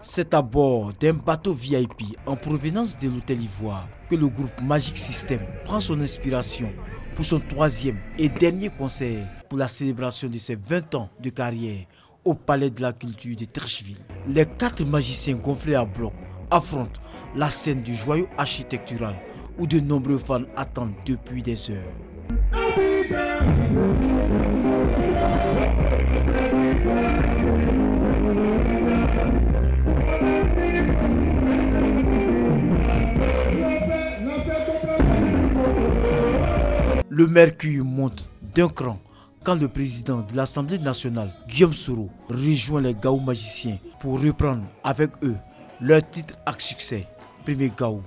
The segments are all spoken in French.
C'est à bord d'un bateau VIP en provenance de l'Hôtel Ivoire que le groupe Magic System prend son inspiration pour son troisième et dernier concert pour la célébration de ses 20 ans de carrière au Palais de la Culture de Treichville. Les 4 magiciens gonflés à bloc affrontent la scène du joyau architectural où de nombreux fans attendent depuis des heures. Le mercure monte d'un cran quand le président de l'Assemblée nationale, Guillaume Soro, rejoint les Gaou magiciens pour reprendre avec eux leur titre à succès, Premier Gaou.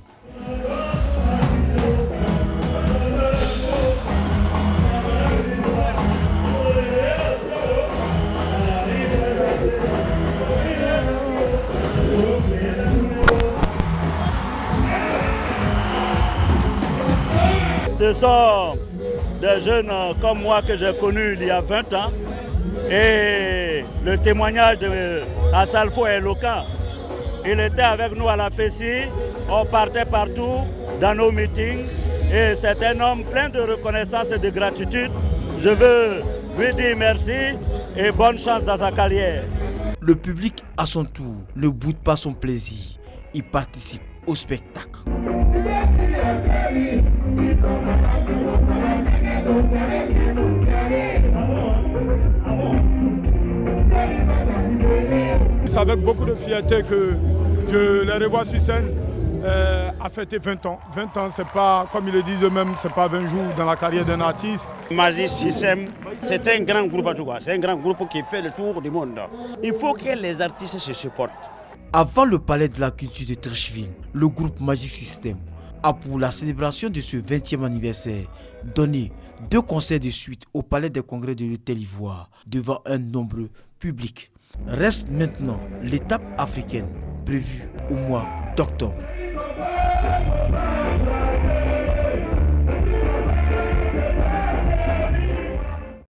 Ce sont des jeunes comme moi que j'ai connus il y a 20 ans et le témoignage de Assalfo est éloquent. Il était avec nous à la FESI, on partait partout dans nos meetings et c'est un homme plein de reconnaissance et de gratitude. Je veux lui dire merci et bonne chance dans sa carrière. Le public à son tour ne boude pas son plaisir, il participe au spectacle. C'est avec beaucoup de fierté que je les revois sur scène à fêter 20 ans. 20 ans, c'est pas, comme ils le disent eux-mêmes, c'est pas 20 jours dans la carrière d'un artiste. Magic System, c'est un grand groupe à tout cas. C'est un grand groupe qui fait le tour du monde. Il faut que les artistes se supportent. Avant le Palais de la Culture de Treichville, le groupe Magic System a pour la célébration de ce 20e anniversaire donné 2 concerts de suite au Palais des Congrès de l'Hôtel Ivoire devant un nombreux public. Reste maintenant l'étape africaine prévue au mois d'octobre.